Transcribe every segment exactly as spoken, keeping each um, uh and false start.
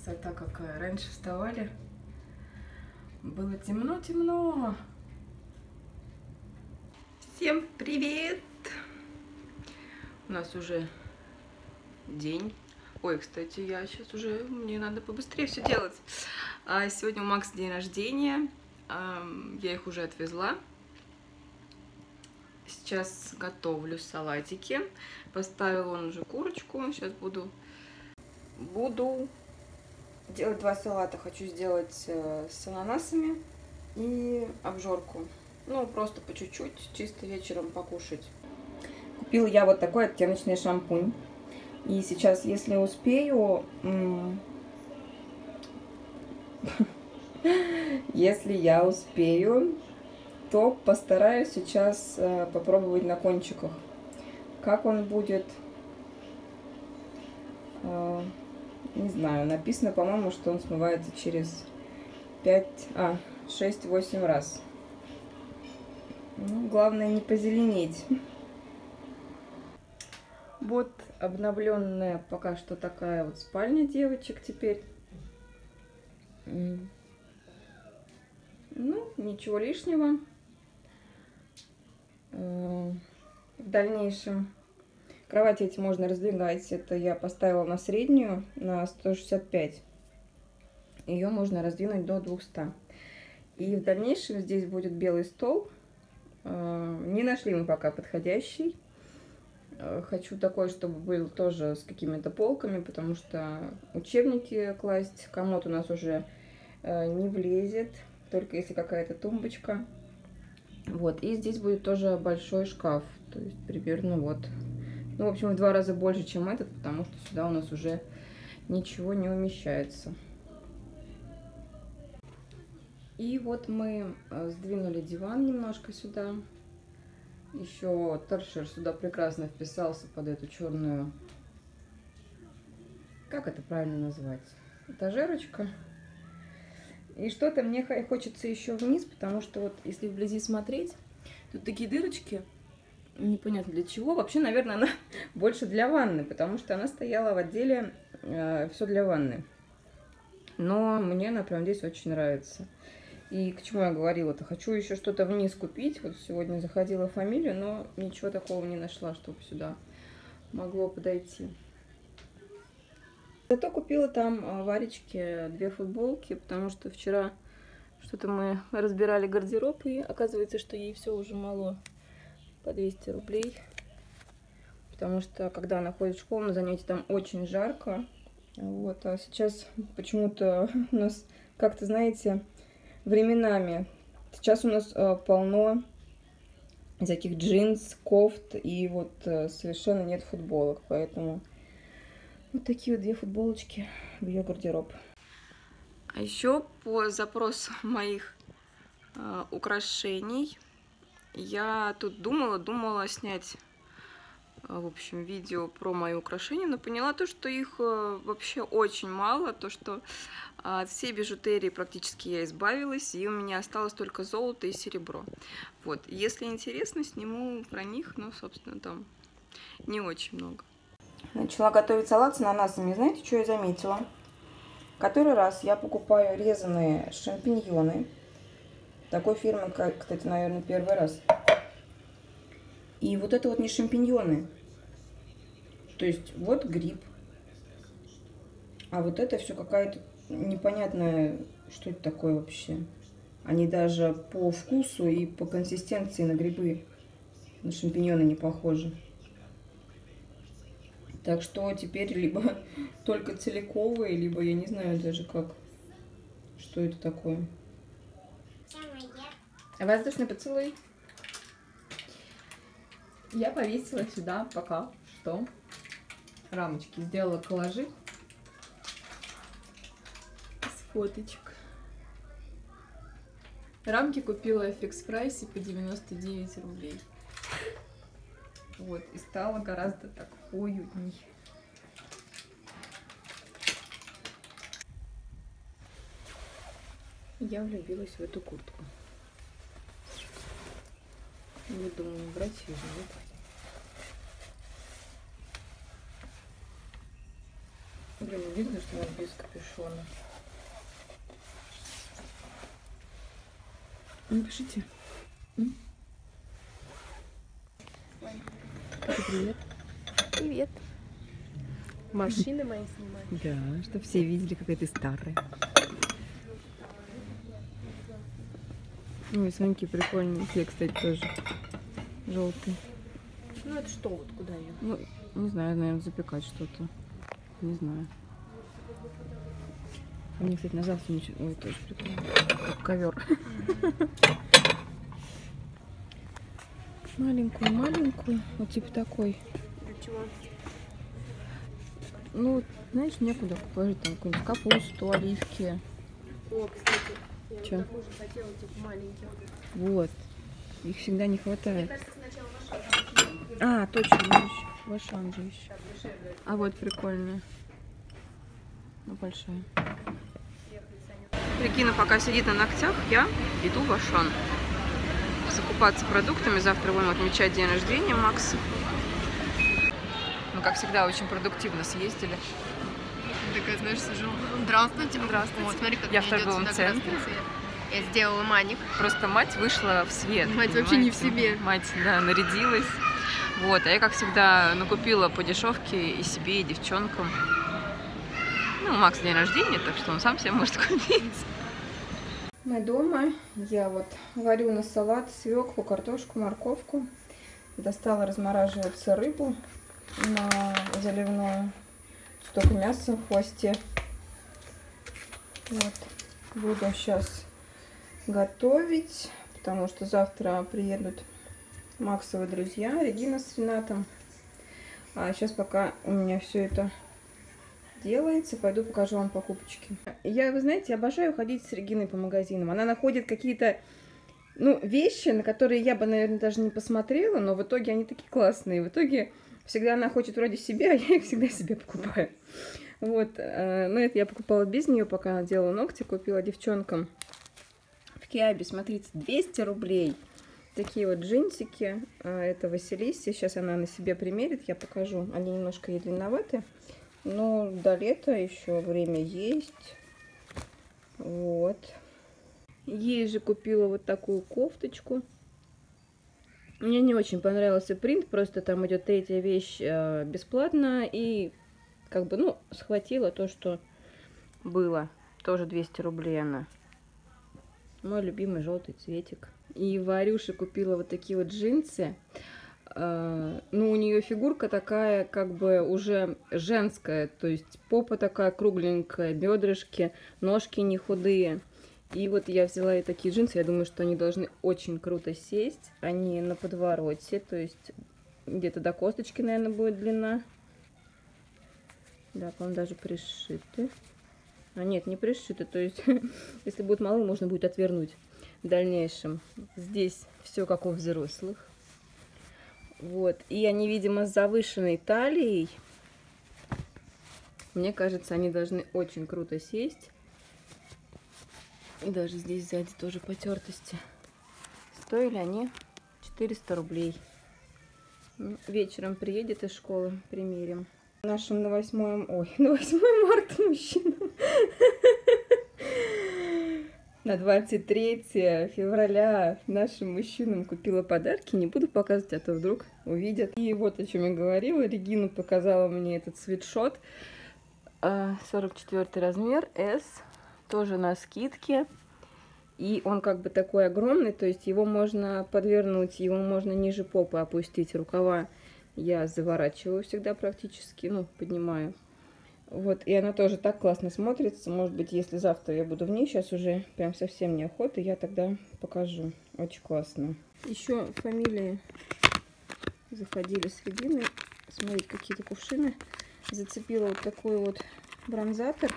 красота какая. Раньше вставали, было темно-темно. Всем привет! У нас уже день. Ой, кстати, я сейчас уже, мне надо побыстрее все делать. А сегодня у Макса день рождения. А, я их уже отвезла. Сейчас готовлю салатики. Поставила он уже курочку. Сейчас буду, буду делать два салата. Хочу сделать с ананасами и обжорку. Ну, просто по чуть-чуть, чисто вечером покушать. Купила я вот такой оттеночный шампунь. И сейчас, если успею, если я успею, то постараюсь сейчас попробовать на кончиках. Как он будет, не знаю, написано, по-моему, что он смывается через пять, а, шесть-восемь раз. Ну, главное не позеленеть. Вот обновленная пока что такая вот спальня девочек теперь. Ну, ничего лишнего. В дальнейшем кровати эти можно раздвигать. Это я поставила на среднюю, на сто шестьдесят пять. Ее можно раздвинуть до двухсот. И в дальнейшем здесь будет белый стол. Не нашли мы пока подходящий. Хочу такой, чтобы был тоже с какими-то полками, потому что учебники класть, комод у нас уже не влезет, только если какая-то тумбочка. Вот, и здесь будет тоже большой шкаф, то есть примерно вот, ну, в общем, в два раза больше, чем этот, потому что сюда у нас уже ничего не умещается. И вот мы сдвинули диван немножко сюда. Еще торшер сюда прекрасно вписался под эту черную, как это правильно назвать, этажерочка. И что-то мне хочется еще вниз, потому что вот если вблизи смотреть, тут такие дырочки, непонятно для чего. Вообще, наверное, она больше для ванны, потому что она стояла в отделе э, все для ванны. Но мне она прям здесь очень нравится. И к чему я говорила-то? Хочу еще что-то вниз купить. Вот сегодня заходила в фамилию, но ничего такого не нашла, чтобы сюда могло подойти. Зато купила там Варечке две футболки, потому что вчера что-то мы разбирали гардероб, и оказывается, что ей все уже мало по двести рублей. Потому что, когда она ходит в школу, на занятии там очень жарко. Вот, а сейчас почему-то у нас как-то, знаете, временами. Сейчас у нас э, полно всяких джинс, кофт, и вот э, совершенно нет футболок, поэтому вот такие вот две футболочки в ее гардероб. А еще по запросу моих э, украшений я тут думала, думала снять, э, в общем, видео про мои украшения, но поняла то, что их э, вообще очень мало, то, что от всей бижутерии практически я избавилась, и у меня осталось только золото и серебро. Вот, если интересно, сниму про них, но, собственно, там не очень много. Начала готовить салат с ананасами. Знаете, что я заметила? Который раз я покупаю резаные шампиньоны. Такой фирмы, кстати, наверное, первый раз. И вот это вот не шампиньоны. То есть вот гриб. А вот это все какая-то непонятно, что это такое вообще. Они даже по вкусу и по консистенции на грибы, на шампиньоны не похожи. Так что теперь либо только целиковые, либо я не знаю даже как, что это такое. Воздушный поцелуй. Я повесила сюда пока что рамочки, сделала коллажи фоточек. Рамки купила в фикс прайсе по девяносто девять рублей. Вот, и стало гораздо так уютней. Я влюбилась в эту куртку. Не думаю, брать ее живет. Блин, видно, что она без капюшона. Напишите. М? Привет. Привет. Машины мои снимают. Да, чтобы все видели, какая ты старая. Ой, Соньки прикольные. Те, кстати, тоже желтые. Ну это что, вот куда ее? Ну, не знаю, наверное, запекать что-то. Не знаю. У меня, кстати, на завтра ничего. Ой, тоже прикольно. Как ковер. Маленькую, маленькую. Вот типа такой. Для чего? Ну, знаешь, некуда положить там какую-нибудь капусту, оливки. О, кстати, я Чё? вот такую же хотела, типа маленьких. Вот. Их всегда не Мне хватает. кажется, сначала ваша. А, точно, видишь. В Ашан же еще. А вот прикольная. Ну, большая. Регина пока сидит на ногтях, я иду в Ашан. Закупаться продуктами. Завтра будем отмечать день рождения Макса. Мы, как всегда, очень продуктивно съездили. Такая, знаешь, сижу. Здравствуйте, здравствуйте. Вот, смотри, как Я в торговом центре. Я сделала маник. Просто мать вышла в свет. Мать вообще не в понимаете? себе. Мать, да, нарядилась. Вот, а я, как всегда, накупила по дешевке и себе, и девчонкам. Ну, у Макса день рождения, так что он сам себе может купить. Мы дома. Я вот варю на салат свеклу, картошку, морковку. Достала размораживаться рыбу на заливную. Столько мяса в хвосте. Вот. Буду сейчас готовить, потому что завтра приедут Максовы друзья, Регина с Ренатом. А сейчас пока у меня все это делается, пойду покажу вам покупочки. Я, вы знаете, обожаю ходить с Региной по магазинам. Она находит какие-то, ну, вещи, на которые я бы, наверное, даже не посмотрела, но в итоге они такие классные. В итоге всегда она хочет вроде себя, а я их всегда себе покупаю. Вот, но это я покупала без нее, пока она делала ногти, купила девчонкам в Киабе, смотрите, двести рублей. Такие вот джинсики, это Василисе, сейчас она на себе примерит, я покажу. Они немножко ей длинноваты, но до лета еще время есть. Вот. Ей же купила вот такую кофточку. Мне не очень понравился принт, просто там идет третья вещь бесплатно, и как бы, ну, схватила то, что было. Тоже двести рублей она. Мой любимый желтый цветик. И Варюше купила вот такие вот джинсы. Ну, у нее фигурка такая, как бы уже женская. То есть попа такая кругленькая, бедрышки, ножки не худые. И вот я взяла и такие джинсы. Я думаю, что они должны очень круто сесть. Они на подвороте, то есть где-то до косточки, наверное, будет длина. Да, по-моему, даже пришиты. А нет, не пришиты. То есть, если будет мало, можно будет отвернуть в дальнейшем. Здесь все как у взрослых. Вот. И они, видимо, с завышенной талией. Мне кажется, они должны очень круто сесть. И даже здесь сзади тоже потертости. Стоили они четыреста рублей. Вечером приедет из школы, примерим. Нашим на восьмое, ой, на восьмое марта мужчинам. На двадцать третье февраля нашим мужчинам купила подарки. Не буду показывать, а то вдруг увидят. И вот о чем я говорила. Регина показала мне этот свитшот. сорок четвёртый размер, S. Тоже на скидке. И он как бы такой огромный. То есть его можно подвернуть, его можно ниже попы опустить. Рукава я заворачиваю всегда практически. Ну, поднимаю. Вот, и она тоже так классно смотрится. Может быть, если завтра я буду в ней, сейчас уже прям совсем неохота, я тогда покажу. Очень классно. Еще фамилии заходили с Региной смотреть какие-то кувшины. Зацепила вот такой вот бронзатор.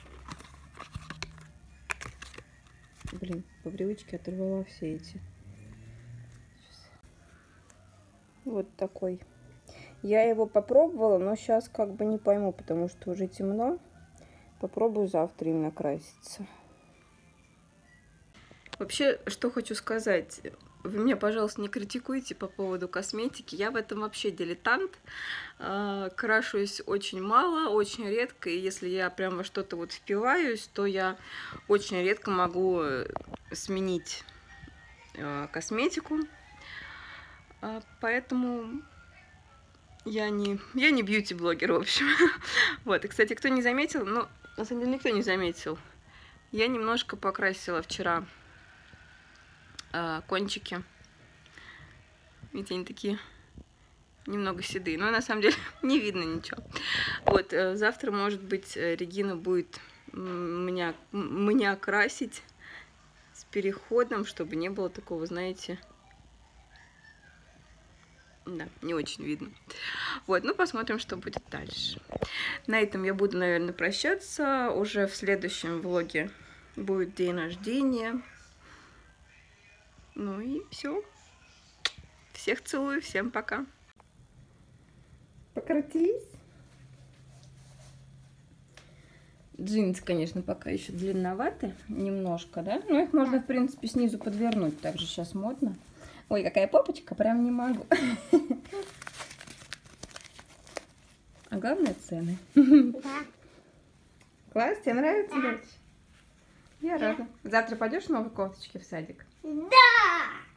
Блин, по привычке оторвала все эти. Сейчас. Вот такой. Я его попробовала, но сейчас как бы не пойму, потому что уже темно. Попробую завтра им накраситься. Вообще, что хочу сказать. вы меня, пожалуйста, не критикуйте по поводу косметики. Я в этом вообще дилетант. Крашусь очень мало, очень редко. И если я прям во что-то вот впиваюсь, то я очень редко могу сменить косметику. Поэтому я не, я не бьюти-блогер, в общем. Вот, и, кстати, кто не заметил, ну, на самом деле никто не заметил. Я немножко покрасила вчера кончики. Видите, они такие немного седые, но на самом деле не видно ничего. Вот, завтра, может быть, Регина будет меня, меня красить с переходом, чтобы не было такого, знаете, да, не очень видно. Вот, ну посмотрим, что будет дальше. На этом я буду, наверное, прощаться. Уже в следующем влоге будет день рождения. Ну и все. Всех целую, всем пока. Покрутись. Джинсы, конечно, пока еще длинноваты, немножко, да? Но их можно, в принципе, снизу подвернуть. Также сейчас модно. Ой, какая попочка, прям не могу. А главное, цены. Да. Класс, тебе нравится, Дочь? Я рада. Завтра пойдешь в новой кофточке в садик? Да!